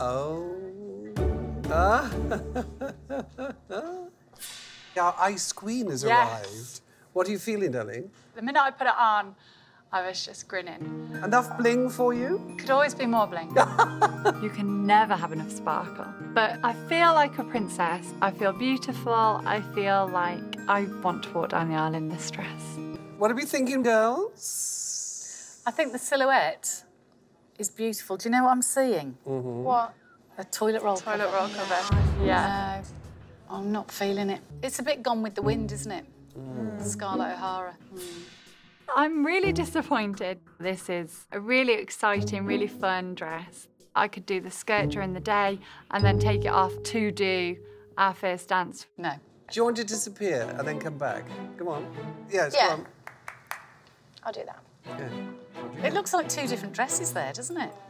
Oh. Ah. Our ice queen has arrived. What are you feeling, darling? The minute I put it on, I was just grinning. Enough bling for you? Could always be more bling. You can never have enough sparkle. But I feel like a princess. I feel beautiful. I feel like I want to walk down the aisle in this dress. What are we thinking, girls? I think the silhouette is beautiful. Do you know what I'm seeing? What? A toilet roll cover. Toilet roll cover. Yeah. No, I'm not feeling it. It's a bit Gone with the Wind, isn't it? Scarlett O'Hara. I'm really disappointed. This is a really exciting, really fun dress. I could do the skirt during the day and then take it off to do our first dance. No. Do you want to disappear and then come back? Come on. Yes, Yeah. come on. I'll do that. Yeah. It looks like two different dresses there, doesn't it?